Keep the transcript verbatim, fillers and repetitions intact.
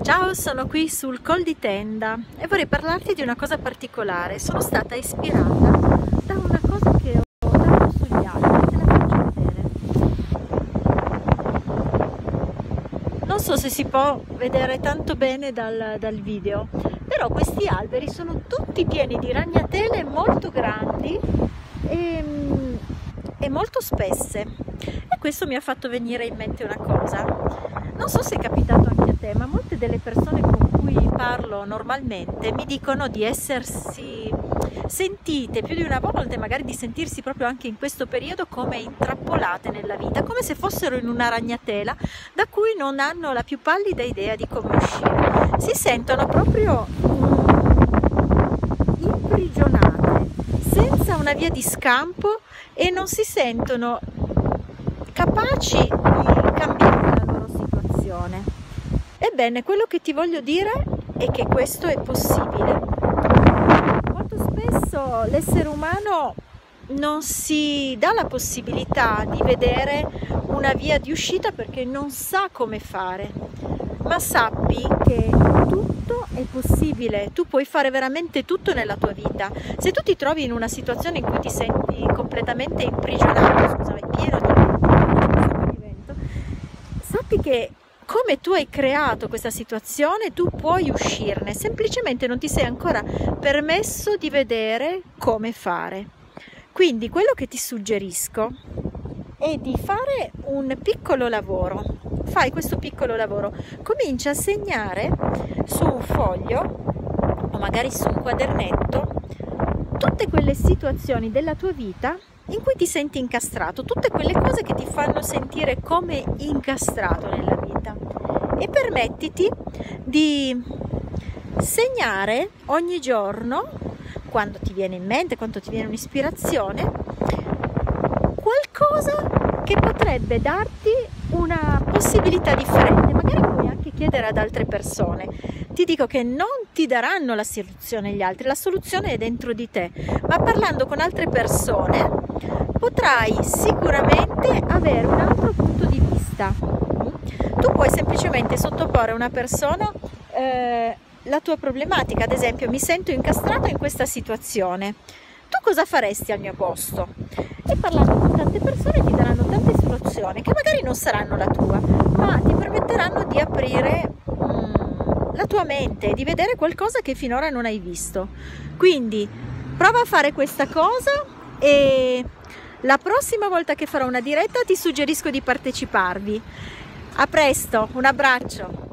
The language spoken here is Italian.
Ciao, sono qui sul Col di Tenda e vorrei parlarti di una cosa particolare. Sono stata ispirata da una cosa che ho dato sugli alberi, te la faccio vedere. Non so se si può vedere tanto bene dal, dal video, però questi alberi sono tutti pieni di ragnatele molto grandi e, e molto spesse. E questo mi ha fatto venire in mente una cosa. Non so se è capitato anche a te, ma molte delle persone con cui parlo normalmente mi dicono di essersi sentite più di una volta, magari di sentirsi proprio anche in questo periodo come intrappolate nella vita, come se fossero in una ragnatela da cui non hanno la più pallida idea di come uscire. Si sentono proprio imprigionate, senza una via di scampo, e non si sentono capaci di cambiare la loro situazione. Ebbene, quello che ti voglio dire è che questo è possibile. Molto spesso l'essere umano non si dà la possibilità di vedere una via di uscita perché non sa come fare, ma sappi che tutto è possibile, tu puoi fare veramente tutto nella tua vita. Se tu ti trovi in una situazione in cui ti senti completamente imprigionato, scusami, pieno di sappi che come tu hai creato questa situazione, tu puoi uscirne, semplicemente non ti sei ancora permesso di vedere come fare. Quindi quello che ti suggerisco è di fare un piccolo lavoro. Fai questo piccolo lavoro, comincia a segnare su un foglio o magari su un quadernetto tutte quelle situazioni della tua vita in cui ti senti incastrato, tutte quelle cose che ti fanno sentire come incastrato nella vita, e permettiti di segnare ogni giorno, quando ti viene in mente, quando ti viene un'ispirazione, qualcosa che potrebbe darti una possibilità differente. Magari puoi anche chiedere ad altre persone. Ti dico che non ti daranno la soluzione gli altri, la soluzione è dentro di te, ma parlando con altre persone potrai sicuramente avere un altro punto di vista. Tu puoi semplicemente sottoporre a una persona eh, la tua problematica, ad esempio: mi sento incastrato in questa situazione, tu cosa faresti al mio posto? E parlando con tante persone ti daranno tante soluzioni che magari non saranno la tua, ma ti permetteranno di aprire mm, la tua mente e di vedere qualcosa che finora non hai visto. Quindi prova a fare questa cosa e la prossima volta che farò una diretta ti suggerisco di parteciparvi. A presto, un abbraccio!